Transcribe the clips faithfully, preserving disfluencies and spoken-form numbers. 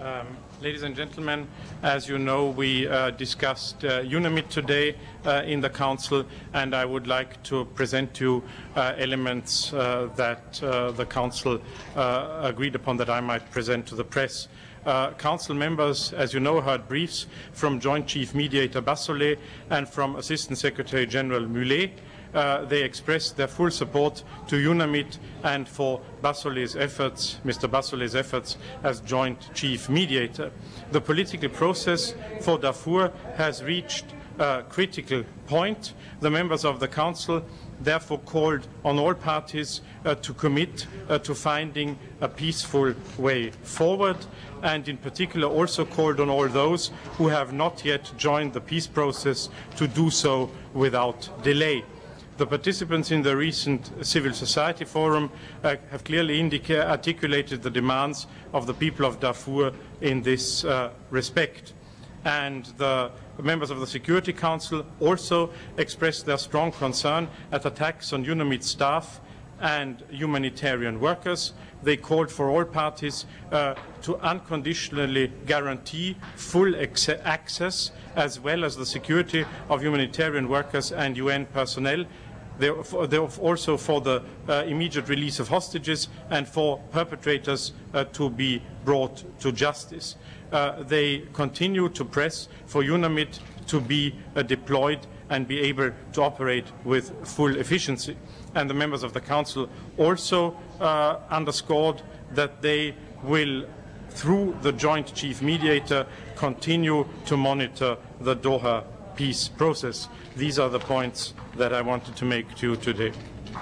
Um, ladies and gentlemen, as you know, we uh, discussed uh, UNAMID today uh, in the Council, and I would like to present to you uh, elements uh, that uh, the Council uh, agreed upon that I might present to the press. Uh, Council members, as you know, heard briefs from Joint Chief Mediator Bassolet and from Assistant Secretary General Mullet. Uh, they expressed their full support to UNAMID and for Bassolet's efforts, Mister Bassolet's efforts as Joint Chief Mediator. The political process for Darfur has reached a critical point. The members of the Council therefore called on all parties uh, to commit uh, to finding a peaceful way forward, and in particular also called on all those who have not yet joined the peace process to do so without delay. The participants in the recent Civil Society Forum uh, have clearly articulated the demands of the people of Darfur in this uh, respect. And the members of the Security Council also expressed their strong concern at attacks on UNAMID staff and humanitarian workers. They called for all parties uh, to unconditionally guarantee full access as well as the security of humanitarian workers and U N personnel. They are also for the uh, immediate release of hostages and for perpetrators uh, to be brought to justice. Uh, they continue to press for UNAMID to be uh, deployed and be able to operate with full efficiency. And the members of the Council also uh, underscored that they will, through the Joint Chief Mediator, continue to monitor the Doha peace process. These are the points that I wanted to make to you today.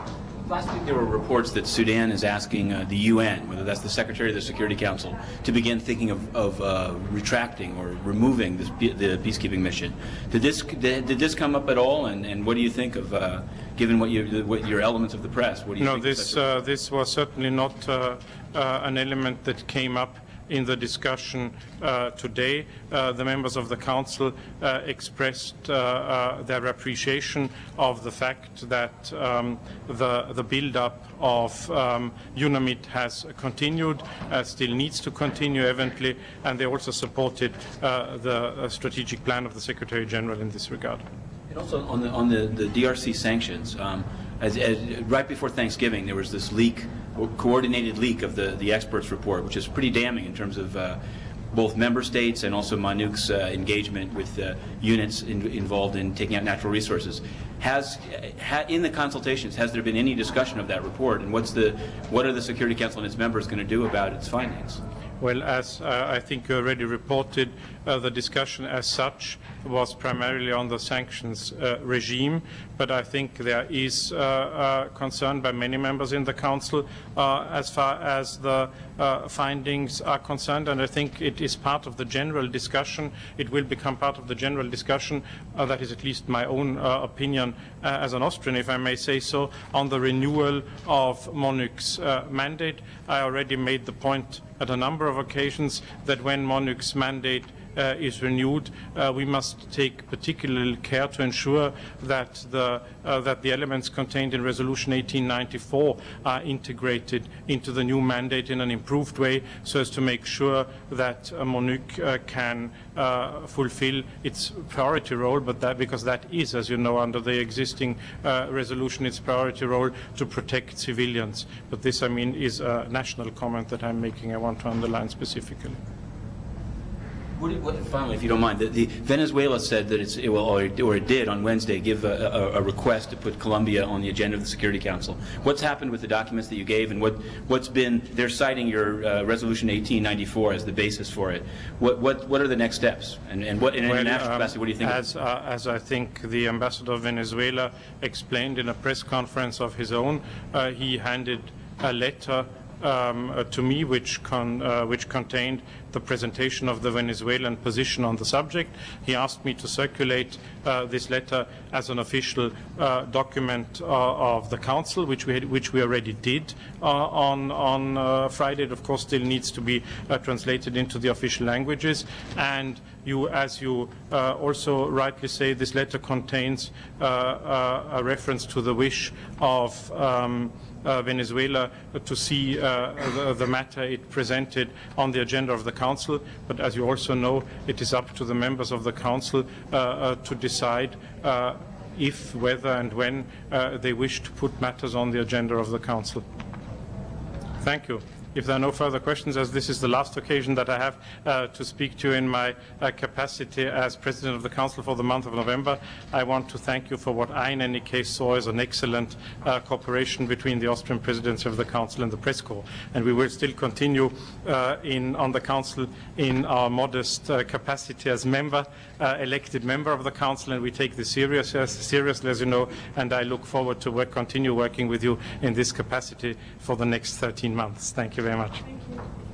Last week there were reports that Sudan is asking uh, the U N, whether that's the Secretary of the Security Council, to begin thinking of, of uh, retracting or removing this, the peacekeeping mission. Did this did, did this come up at all? And, and what do you think of, uh, given what, you, what your elements of the press? What do you no, think this uh, this was certainly not uh, uh, an element that came up in the discussion uh, today. Uh, the members of the Council uh, expressed uh, uh, their appreciation of the fact that um, the, the build-up of um, UNAMID has continued, uh, still needs to continue eventually, and they also supported uh, the uh, strategic plan of the Secretary General in this regard. And also on the, on the, the D R C sanctions, um, as, as, right before Thanksgiving there was this leak, coordinated leak of the, the experts report, which is pretty damning in terms of uh, both member states and also MONUC's uh, engagement with uh, units in, involved in taking out natural resources. Has, ha, in the consultations, has there been any discussion of that report, and what's the, what are the Security Council and its members going to do about its findings? Well, as uh, I think you already reported, uh, the discussion as such was primarily on the sanctions uh, regime, but I think there is uh, uh, concern by many members in the Council uh, as far as the uh, findings are concerned, and I think it is part of the general discussion. It will become part of the general discussion, uh, that is at least my own uh, opinion uh, as an Austrian, if I may say so, on the renewal of MONUC's uh, mandate. I already made the point at a number of occasions that when MONUC's mandate uh, is renewed, uh, we must take particular care to ensure that the, uh, that the elements contained in Resolution eighteen ninety-four are integrated into the new mandate in an improved way, so as to make sure that uh, MONUC uh, can uh, fulfill its priority role, but that because that is, as you know, under the existing uh, resolution, its priority role to protect civilians. But this, I mean, is a national comment that I'm making. I want to underline specifically. What, what, finally, if you don't mind, the, the Venezuela said that it's, it will, or it, or it did on Wednesday, give a, a, a request to put Colombia on the agenda of the Security Council. What's happened with the documents that you gave, and what, what's been, they're citing your uh, Resolution eighteen ninety-four as the basis for it. What, what, what are the next steps? And, and what, in an well, international um, capacity, what do you think? As, uh, as I think the Ambassador of Venezuela explained in a press conference of his own, uh, he handed a letter Um, uh, to me, which, con, uh, which contained the presentation of the Venezuelan position on the subject. He asked me to circulate uh, this letter as an official uh, document uh, of the Council, which we, had, which we already did uh, on, on uh, Friday. It, of course, still needs to be uh, translated into the official languages. And you, as you uh, also rightly say, this letter contains uh, uh, a reference to the wish of um, Uh, Venezuela to see uh, the, the matter it presented on the agenda of the Council. But as you also know, it is up to the members of the Council uh, uh, to decide uh, if, whether and when uh, they wish to put matters on the agenda of the Council. Thank you. If there are no further questions, as this is the last occasion that I have uh, to speak to you in my uh, capacity as President of the Council for the month of November, I want to thank you for what I, in any case, saw as an excellent uh, cooperation between the Austrian Presidency of the Council and the Press Corps. And we will still continue uh, in, on the Council in our modest uh, capacity as member, uh, elected member of the Council, and we take this serious, uh, seriously, as you know, and I look forward to work, continue working with you in this capacity for the next thirteen months. Thank you very much. Thank you.